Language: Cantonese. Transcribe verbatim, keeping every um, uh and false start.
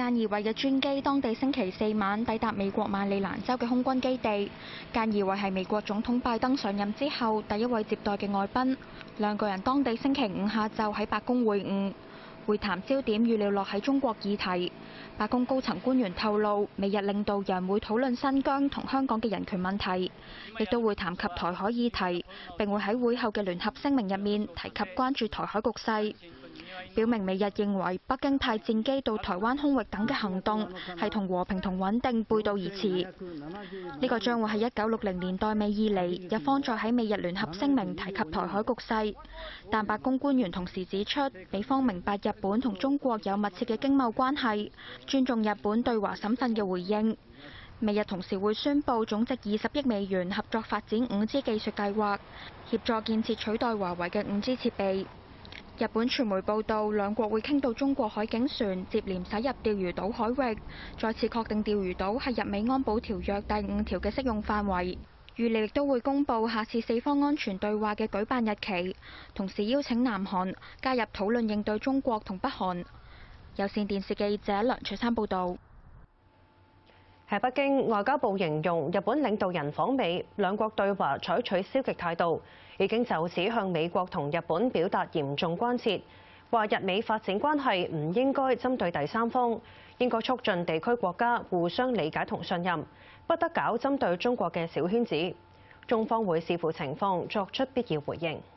菅義偉嘅專機當地星期四晚抵達美國馬里蘭州嘅空軍基地。菅義偉係美國總統拜登上任之後第一位接待嘅外賓，兩個人當地星期五下晝喺白宮會晤。會談焦點預料落喺中國議題。白宮高層官員透露，美日領導人會討論新疆同香港嘅人權問題，亦都會談及台海議題，並會喺會後嘅聯合聲明入面提及關注台海局勢，表明美日認為北京派戰機到台灣空域等嘅行動係同和平同穩定背道而馳。呢個將會係一九六零年代尾以嚟，日方再喺美日聯合聲明提及台海局勢，但白宮官員同時指出，美方明白日本同中國有密切嘅經貿關係，尊重日本對華審慎嘅回應。美日同時會宣布總值二十億美元合作發展五 G 技術計劃，協助建設取代華為嘅五 G 設備。日本傳媒報道，兩國會傾到中國海警船接連駛入釣魚島海域，再次確定釣魚島係日美安保條約第五條嘅適用範圍。預料亦都會公布下次四方安全對話嘅舉辦日期，同時邀請南韓加入討論應對中國同北韓。有線電視記者梁翠珊報導。 喺北京，外交部形容日本領導人訪美，兩國對華採取消極態度，已經就此向美國同日本表達嚴重關切，話日美發展關係唔應該針對第三方，應該促進地區國家互相理解同信任，不得搞針對中國嘅小圈子。中方會視乎情況作出必要回應。